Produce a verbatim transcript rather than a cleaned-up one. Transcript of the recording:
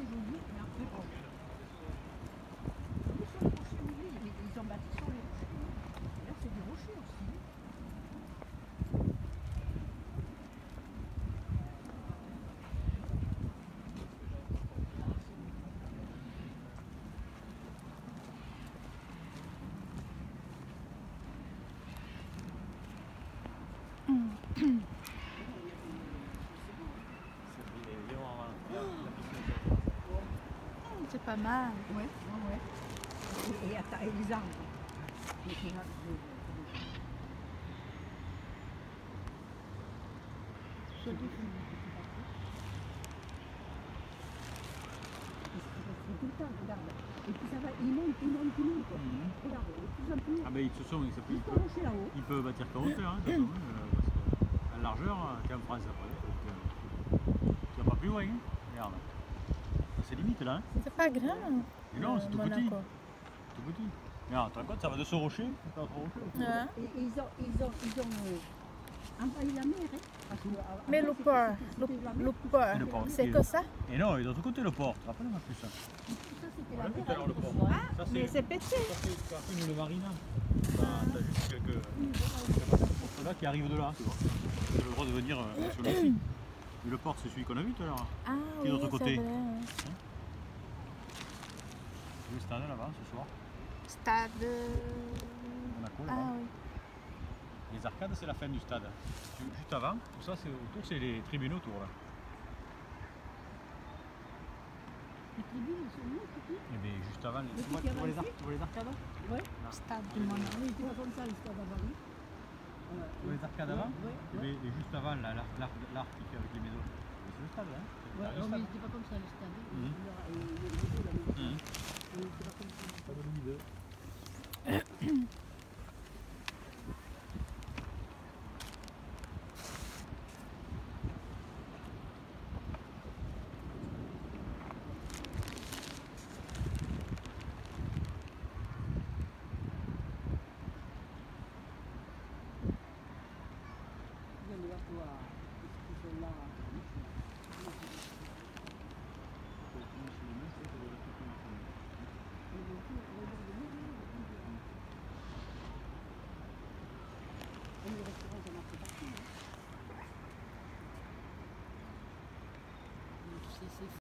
c'est joli, mais après, bon. Ils sont les rochers, oui, mais ils ont bâti sur les rochers. Et là, c'est des rochers aussi. C'est pas mal. Ouais, ouais, ouais. Et, et, attends, et les arbres. Les, les, les, joli. Tout le temps, regarde. Et puis ça va, il monte, il monte, il monte. Mmh. Regarde, de plus en plus. Ah ben de toute façon, il, peut, il, peut, il peut bâtir qu'en hauteur, hein, de toute façon, euh, parce qu'à largeur, t'es en France après, donc, tu vas pas plus loin, hein. Regarde. C'est limite là. Hein. C'est pas grand. Et non, euh, c'est tout Monaco. petit. Tout petit. Regarde, tu te rends compte, ça va de ce rocher, ça va trop rocher. Hein? Et, et ils ont, ils ont, ils ont euh, envahi la mer, hein. Parce que, avant, Mais le port, le, le port, c'est que ça? Et non, et de l'autre côté le port, tu te rappelles ma plus ça? Ça c'était la On l'a vu mer. tout à l'heure le port. Ah, Ça, mais c'est petit. Ça c'est un film le marina. T'as as juste quelques, quelques là qui arrivent de là, tu vois. Tu as le droit de venir euh, sur le site. Mais le port c'est celui qu'on a vu tout à l'heure. Ah qui est de oui, l'autre côté. c'est vrai. Hein? Le stade là-bas ce soir. Stade... Monaco Ah là-bas. oui. Les arcades c'est la fin du stade. Juste avant, tout ça c'est autour, c'est les tribunes autour là. Les tribunes sont où, tout. Et bien juste avant, les... Le tu, vois, petit tu, vois les avancé. ar... tu vois les arcades? Ouais. Stade Ah du Monaco. oui, tu vois comme ça, le stade avant, oui. Tu vois les arcades avant? Ouais, Et, ouais. bien, et juste avant, l'arc qui fait avec les médos. C'est le stade, hein? Ouais, le non, stade. mais c'était pas comme ça, le stade. Mmh. Et le- et le- le- la maison. Mmh. Et c'était pas comme ça. Pas de l'idée. Regarde, là, tu vois, ils sont là. Et le restaurant, ça marche partout. Hein. C'est